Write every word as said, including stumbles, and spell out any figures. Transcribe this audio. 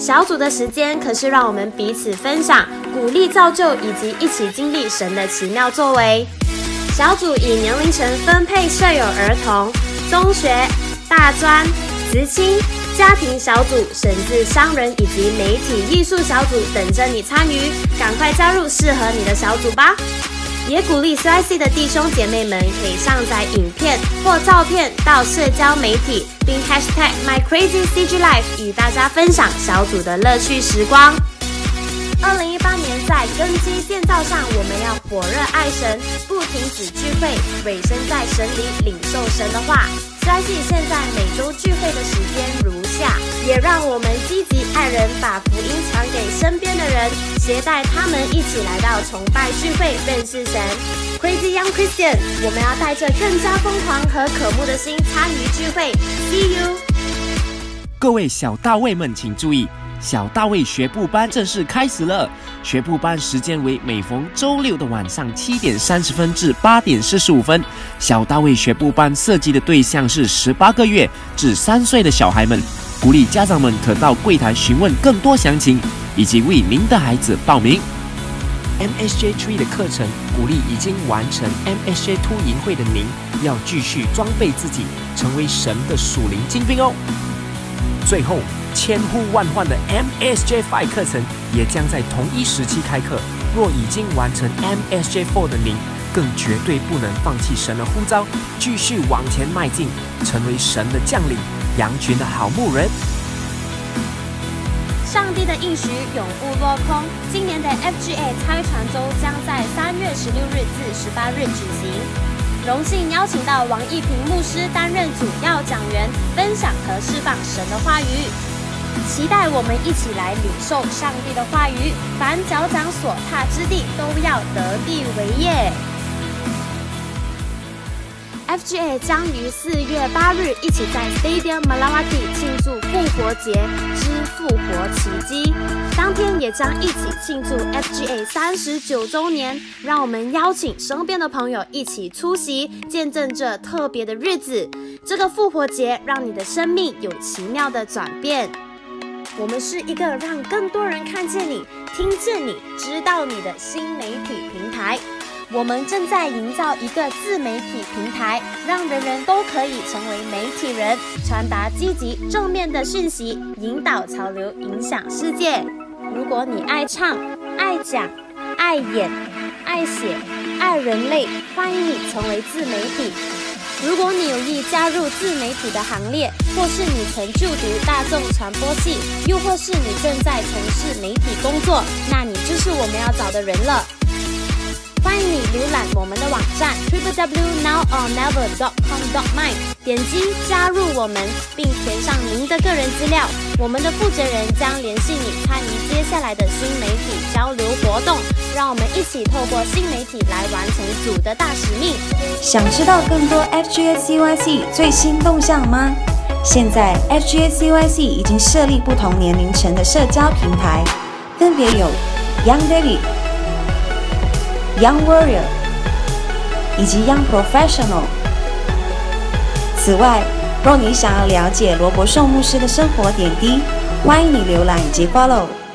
小组的时间可是让我们彼此分享、鼓励造就，以及一起经历神的奇妙作为。小组以年龄层分配设有儿童、中学、大专、慈青、家庭小组，甚至商人以及媒体艺术小组等着你参与，赶快加入适合你的小组吧！也鼓励 C Y C 的弟兄姐妹们可以上载影片或照片到社交媒体，并 hashtag My Crazy C G Life 与大家分享小组的乐趣时光。二零一八年在根基建造上，我们要火热爱神，不停止聚会，委身在神里领受神的话。C Y C 现在每周聚会的时间如下，也让我们积极爱人，把福音传给身边的人，携带他们一起来到崇拜聚会，认识神。Crazy Young Christian， 我们要带着更加疯狂和渴慕的心参与聚会。See you！ 各位小大卫们请注意，小大卫学步班正式开始了。学步班时间为每逢周六的晚上七点三十分至八点四十五分。小大卫学步班设计的对象是十八个月至三岁的小孩们，鼓励家长们可到柜台询问更多详情，以及为您的孩子报名。M S J 三 的课程鼓励已经完成 M S J 二 营会的您，要继续装备自己，成为神的属灵精兵哦。最后，千呼万唤的 M S J 五 课程也将在同一时期开课。若已经完成 M S J 四 的您，更绝对不能放弃神的呼召，继续往前迈进，成为神的将领，羊群的好牧人。 上帝的应许永不落空。今年的 F G A 开船周将在三月十六日至十八日举行。荣幸邀请到王一平牧师担任主要讲员，分享和释放神的话语。期待我们一起来领受上帝的话语，凡脚掌所踏之地，都要得地为业。F G A 将于四月八日一起在 Stadium Malawati 庆祝复活节之复活奇迹，当天也将一起庆祝 F G A 三十九周年。让我们邀请身边的朋友一起出席，见证这特别的日子。这个复活节让你的生命有奇妙的转变。我们是一个让更多人看见你、听见你、知道你的新媒体平台。我们正在营造一个自媒体平台，让人人都可以成为媒体人，传达积极正面的讯息，引导潮流，影响世界。如果你爱唱、爱讲、爱演、爱写、爱人类，欢迎你成为自媒体。如果你有意加入自媒体的行列，或是你曾就读大众传播系，又或是你正在从事媒体工作，那你就是我们要找的人了。欢迎你浏览我们的网站 double-u double-u double-u now or never dot com dot my， 点击加入我们，并填上您的个人资料，我们的负责人将联系你参与接下来的新媒体交流活动。让我们一起透过新媒体来完成主的大使命。 想知道更多 F G A C Y C 最新动向吗？现在 F G A C Y C 已经设立不同年龄层的社交平台，分别有 Young David、Young Warrior 以及 Young Professional。此外，若你想要了解罗伯颂牧师的生活点滴，欢迎你浏览以及 follow